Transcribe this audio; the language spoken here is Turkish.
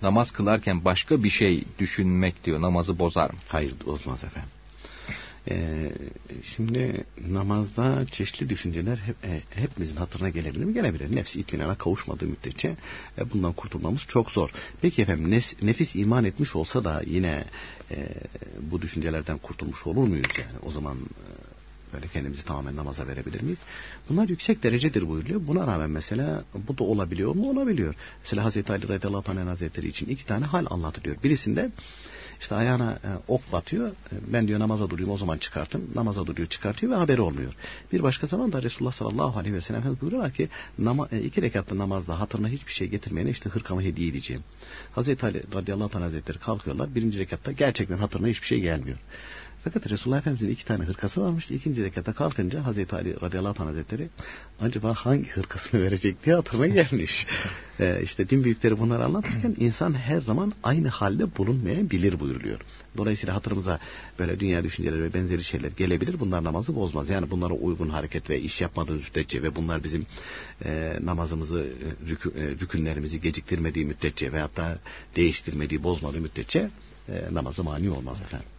namaz kılarken başka bir şey düşünmek diyor namazı bozar mı? Hayır, bozmaz efendim. Şimdi namazda çeşitli düşünceler hepimizin hatırına gelebilir mi? Gelebilir. Nefsi itminana kavuşmadığı müddetçe bundan kurtulmamız çok zor. Peki efendim, nefis iman etmiş olsa da yine bu düşüncelerden kurtulmuş olur muyuz yani? O zaman böyle kendimizi tamamen namaza verebilir miyiz? Bunlar yüksek derecedir buyuruyor. Buna rağmen mesela bu da olabiliyor mu? Olabiliyor. Mesela Hazreti Ali radıyallahu anh hazretleri için 2 tane hal anlatılıyor. Birisinde İşte ayağına ok batıyor. Ben diyor namaza duruyorum, o zaman çıkartın. Namaza duruyor, çıkartıyor ve haberi olmuyor. Bir başka zaman da Resulullah sallallahu aleyhi ve sellem buyuruyorlar ki 2 rekatlı namazda hatırına hiçbir şey getirmeyene işte hırkamı hediye edeceğim. Hazreti Ali radıyallahu anh hazretleri kalkıyorlar. 1. rekatta gerçekten hatırına hiçbir şey gelmiyor. Fakat Resulullah Efendimiz'in 2 tane hırkası varmış. 2. rekatta kalkınca Hazreti Ali radıyallahu anh hazretleri acaba hangi hırkasını verecek diye hatırına gelmiş. İşte din büyükleri bunları anlatırken insan her zaman aynı halde bulunmayabilir buyuruluyor. Dolayısıyla hatırımıza böyle dünya düşünceleri ve benzeri şeyler gelebilir. Bunlar namazı bozmaz. Yani bunlara uygun hareket ve iş yapmadığımız müddetçe ve bunlar bizim namazımızı, rükünlerimizi geciktirmediği müddetçe veyahut da değiştirmediği, bozmadığı müddetçe namazı mani olmaz efendim.